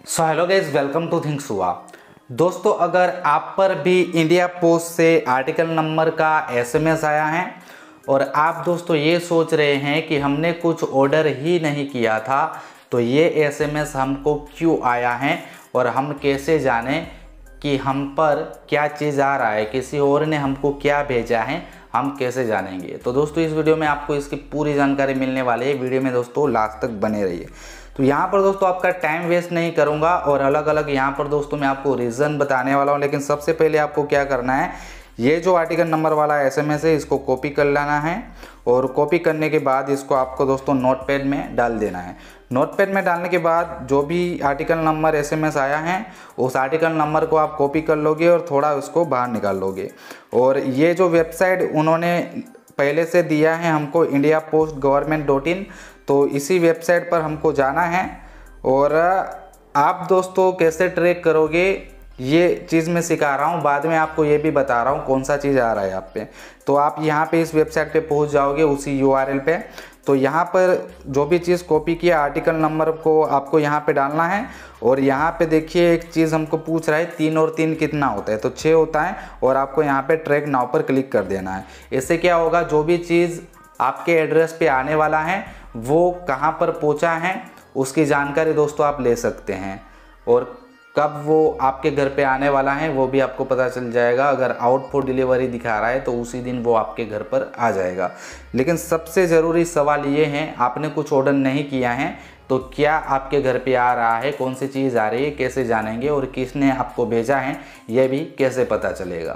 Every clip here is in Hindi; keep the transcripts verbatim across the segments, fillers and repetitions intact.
So hello guys, welcome to थिंक्स हुआ। दोस्तों, अगर आप पर भी इंडिया पोस्ट से आर्टिकल नंबर का एसएमएस आया है और आप दोस्तों ये सोच रहे हैं कि हमने कुछ ऑर्डर ही नहीं किया था, तो ये एसएमएस हमको क्यों आया है और हम कैसे जानें कि हम पर क्या चीज़ आ रहा है, किसी और ने हमको क्या भेजा है, हम कैसे जानेंगे। तो दोस्तों, इस वीडियो में आपको इसकी पूरी जानकारी मिलने वाली है। वीडियो में दोस्तों लास्ट तक बने रहिए। तो यहाँ पर दोस्तों आपका टाइम वेस्ट नहीं करूँगा और अलग अलग यहाँ पर दोस्तों मैं आपको रीज़न बताने वाला हूँ। लेकिन सबसे पहले आपको क्या करना है, ये जो आर्टिकल नंबर वाला एसएमएस है इसको कॉपी कर लेना है और कॉपी करने के बाद इसको आपको दोस्तों नोटपैड में डाल देना है। नोटपैड में डालने के बाद जो भी आर्टिकल नंबर एसएमएस आया है उस आर्टिकल नंबर को आप कॉपी कर लोगे और थोड़ा उसको बाहर निकाल लोगे। और ये जो वेबसाइट उन्होंने पहले से दिया है हमको, India Post government dot in, तो इसी वेबसाइट पर हमको जाना है। और आप दोस्तों कैसे ट्रैक करोगे ये चीज़ मैं सिखा रहा हूँ, बाद में आपको ये भी बता रहा हूँ कौन सा चीज़ आ रहा है आप पे। तो आप यहाँ पे इस वेबसाइट पे पहुँच जाओगे उसी यूआरएल पे। तो यहाँ पर जो भी चीज़ कॉपी किया आर्टिकल नंबर को आपको यहाँ पे डालना है। और यहाँ पे देखिए एक चीज़ हमको पूछ रहा है तीन और तीन कितना होता है, तो छः होता है। और आपको यहाँ पे ट्रैक नाउ पर क्लिक कर देना है। इससे क्या होगा, जो भी चीज़ आपके एड्रेस पे आने वाला है वो कहाँ पर पहुँचा है उसकी जानकारी दोस्तों आप ले सकते हैं। और कब वो आपके घर पे आने वाला है वो भी आपको पता चल जाएगा। अगर आउट फॉर डिलीवरी दिखा रहा है तो उसी दिन वो आपके घर पर आ जाएगा। लेकिन सबसे ज़रूरी सवाल ये है, आपने कुछ ऑर्डर नहीं किया है तो क्या आपके घर पे आ रहा है, कौन सी चीज़ आ रही है, कैसे जानेंगे, और किसने आपको भेजा है ये भी कैसे पता चलेगा।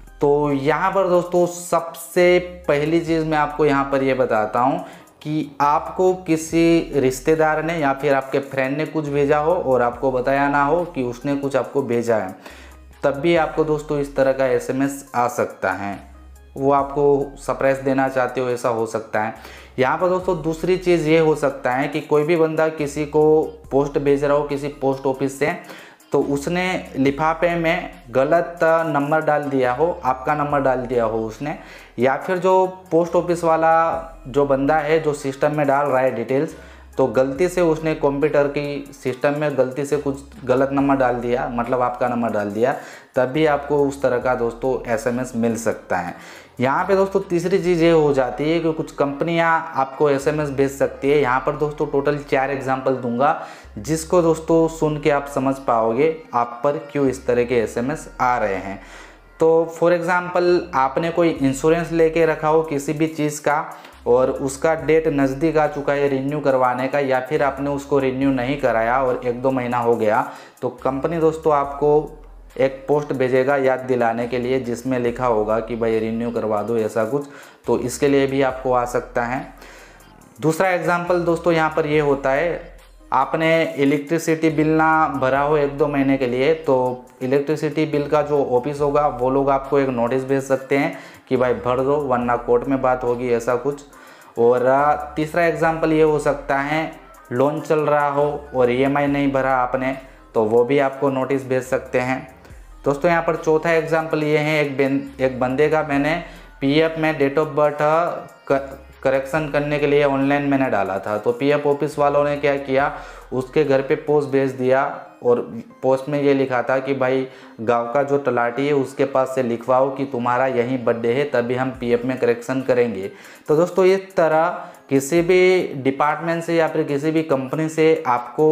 तो यहाँ पर दोस्तों सबसे पहली चीज़ मैं आपको यहाँ पर ये बताता हूँ कि आपको किसी रिश्तेदार ने या फिर आपके फ्रेंड ने कुछ भेजा हो और आपको बताया ना हो कि उसने कुछ आपको भेजा है, तब भी आपको दोस्तों इस तरह का एसएमएस आ सकता है। वो आपको सरप्राइज देना चाहते हो, ऐसा हो सकता है। यहाँ पर दोस्तों दूसरी चीज़ ये हो सकता है कि कोई भी बंदा किसी को पोस्ट भेज रहा हो किसी पोस्ट ऑफिस से, तो उसने लिफाफे में गलत नंबर डाल दिया हो, आपका नंबर डाल दिया हो उसने, या फिर जो पोस्ट ऑफिस वाला जो बंदा है जो सिस्टम में डाल रहा है डिटेल्स, तो गलती से उसने कंप्यूटर की सिस्टम में गलती से कुछ गलत नंबर डाल दिया, मतलब आपका नंबर डाल दिया, तब भी आपको उस तरह का दोस्तों एसएमएस मिल सकता है। यहाँ पे दोस्तों तीसरी चीज़ ये हो जाती है कि कुछ कंपनियाँ आपको एसएमएस भेज सकती है। यहाँ पर दोस्तों टोटल चार एग्जांपल दूंगा जिसको दोस्तों सुन के आप समझ पाओगे आप पर क्यों इस तरह के एसएमएस आ रहे हैं। तो फॉर एग्ज़ाम्पल आपने कोई इंश्योरेंस लेके रखा हो किसी भी चीज़ का और उसका डेट नज़दीक आ चुका है रिन्यू करवाने का, या फिर आपने उसको रिन्यू नहीं कराया और एक दो महीना हो गया, तो कंपनी दोस्तों आपको एक पोस्ट भेजेगा याद दिलाने के लिए जिसमें लिखा होगा कि भाई रिन्यू करवा दो, ऐसा कुछ। तो इसके लिए भी आपको आ सकता है। दूसरा एग्जाम्पल दोस्तों यहाँ पर ये होता है, आपने इलेक्ट्रिसिटी बिल ना भरा हो एक दो महीने के लिए, तो इलेक्ट्रिसिटी बिल का जो ऑफिस होगा वो लोग आपको एक नोटिस भेज सकते हैं कि भाई भर दो वरना कोर्ट में बात होगी, ऐसा कुछ। और तीसरा एग्जांपल ये हो सकता है, लोन चल रहा हो और ईएमआई नहीं भरा आपने, तो वो भी आपको नोटिस भेज सकते हैं। दोस्तों यहाँ पर चौथा एग्जांपल ये है, एक एक बंदे का मैंने पीएफ में डेट ऑफ बर्थ करेक्शन करने के लिए ऑनलाइन मैंने डाला था, तो पीएफ ऑफिस वालों ने क्या किया, उसके घर पे पोस्ट भेज दिया और पोस्ट में ये लिखा था कि भाई गांव का जो तलाटी है उसके पास से लिखवाओ कि तुम्हारा यही बर्थडे है तभी हम पीएफ में करेक्शन करेंगे। तो दोस्तों इस तरह किसी भी डिपार्टमेंट से या फिर किसी भी कंपनी से आपको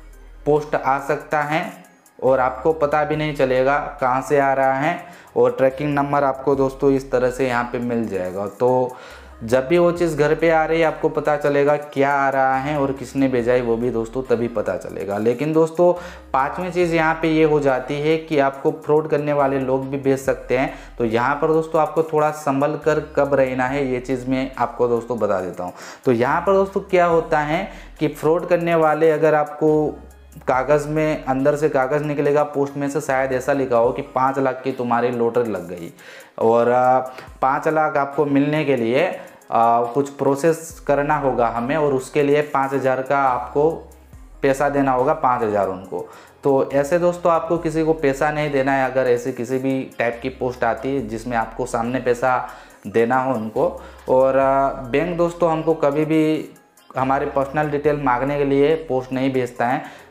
पोस्ट आ सकता है और आपको पता भी नहीं चलेगा कहाँ से आ रहा है, और ट्रैकिंग नंबर आपको दोस्तों इस तरह से यहाँ पे मिल जाएगा। तो जब भी वो चीज़ घर पे आ रही है आपको पता चलेगा क्या आ रहा है और किसने भेजा है, वो भी दोस्तों तभी पता चलेगा। लेकिन दोस्तों पांचवी चीज़ यहाँ पे ये हो जाती है कि आपको फ्रॉड करने वाले लोग भी भेज सकते हैं। तो यहाँ पर दोस्तों आपको थोड़ा संभल कर कब रहना है ये चीज़ मैं आपको दोस्तों बता देता हूँ। तो यहाँ पर दोस्तों क्या होता है कि फ्रॉड करने वाले, अगर आपको कागज़ में अंदर से कागज़ निकलेगा पोस्ट में से, शायद ऐसा लिखा हो कि पाँच लाख की तुम्हारी लॉटरी लग गई और पाँच लाख आपको मिलने के लिए आ, कुछ प्रोसेस करना होगा हमें और उसके लिए पाँच हज़ार का आपको पैसा देना होगा, पाँच हज़ार उनको। तो ऐसे दोस्तों आपको किसी को पैसा नहीं देना है अगर ऐसे किसी भी टाइप की पोस्ट आती है जिसमें आपको सामने पैसा देना हो उनको। और बैंक दोस्तों हमको कभी भी हमारे पर्सनल डिटेल मांगने के लिए पोस्ट नहीं भेजता है।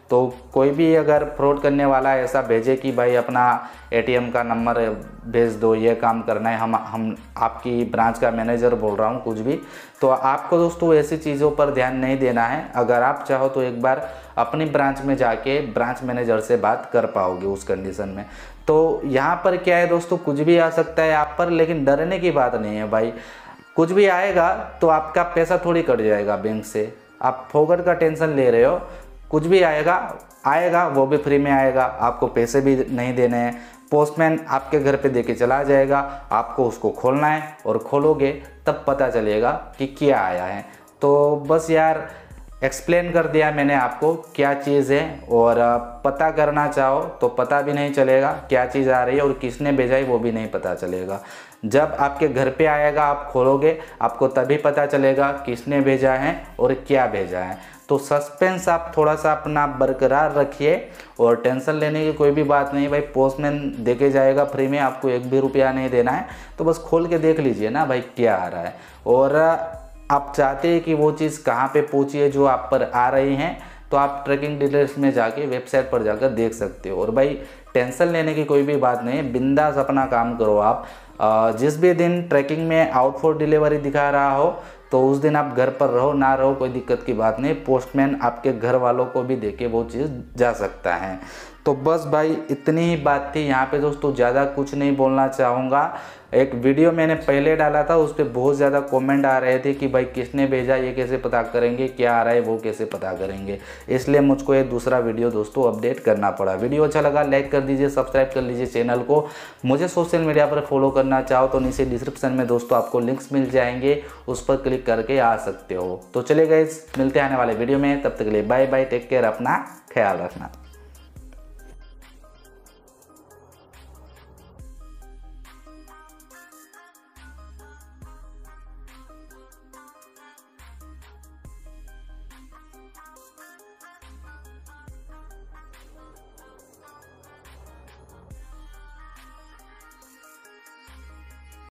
तो कोई भी अगर फ्रॉड करने वाला ऐसा भेजे कि भाई अपना एटीएम का नंबर भेज दो, ये काम करना है, हम हम आपकी ब्रांच का मैनेजर बोल रहा हूँ कुछ भी, तो आपको दोस्तों ऐसी चीज़ों पर ध्यान नहीं देना है। अगर आप चाहो तो एक बार अपनी ब्रांच में जाके ब्रांच मैनेजर से बात कर पाओगे उस कंडीशन में। तो यहाँ पर क्या है दोस्तों, कुछ भी आ सकता है आप पर, लेकिन डरने की बात नहीं है भाई। कुछ भी आएगा तो आपका पैसा थोड़ी कट जाएगा बैंक से, आप फोकट का टेंशन ले रहे हो। कुछ भी आएगा आएगा वो भी फ्री में आएगा, आपको पैसे भी नहीं देने हैं। पोस्टमैन आपके घर पे देके चला जाएगा, आपको उसको खोलना है और खोलोगे तब पता चलेगा कि क्या आया है। तो बस यार एक्सप्लेन कर दिया मैंने आपको क्या चीज़ है, और पता करना चाहो तो पता भी नहीं चलेगा क्या चीज़ आ रही है, और किसने भेजा है वो भी नहीं पता चलेगा। जब आपके घर पे आएगा आप खोलोगे, आपको तभी पता चलेगा किसने भेजा है और क्या भेजा है। तो सस्पेंस आप थोड़ा सा अपना बरकरार रखिए, और टेंशन लेने की कोई भी बात नहीं भाई। पोस्टमैन देके जाएगा फ्री में, आपको एक भी रुपया नहीं देना है। तो बस खोल के देख लीजिए ना भाई क्या आ रहा है, और आप चाहते हैं कि वो चीज़ कहाँ पे पहुँची है जो आप पर आ रही हैं, तो आप ट्रैकिंग डिटेल्स में जाके वेबसाइट पर जाकर देख सकते हो। और भाई टेंशन लेने की कोई भी बात नहीं है, बिंदास अपना काम करो आप। जिस भी दिन ट्रैकिंग में आउट फॉर डिलीवरी दिखा रहा हो तो उस दिन आप घर पर रहो ना रहो कोई दिक्कत की बात नहीं, पोस्टमैन आपके घर वालों को भी देके वो चीज़ जा सकता है। तो बस भाई इतनी ही बात थी यहाँ पे दोस्तों, ज़्यादा कुछ नहीं बोलना चाहूँगा। एक वीडियो मैंने पहले डाला था, उस पर बहुत ज़्यादा कमेंट आ रहे थे कि भाई किसने भेजा, ये कैसे पता करेंगे, क्या आ रहा है वो कैसे पता करेंगे, इसलिए मुझको ये दूसरा वीडियो दोस्तों अपडेट करना पड़ा। वीडियो अच्छा लगा लाइक कर दीजिए, सब्सक्राइब कर लीजिए चैनल को। मुझे सोशल मीडिया पर फॉलो करना चाहो तो नीचे डिस्क्रिप्शन में दोस्तों आपको लिंक्स मिल जाएंगे, उस पर क्लिक करके आ सकते हो। तो चलिए गाइस, मिलते हैं आने वाले वीडियो में, तब तक के लिए बाय बाय, टेक केयर, अपना ख्याल रखना।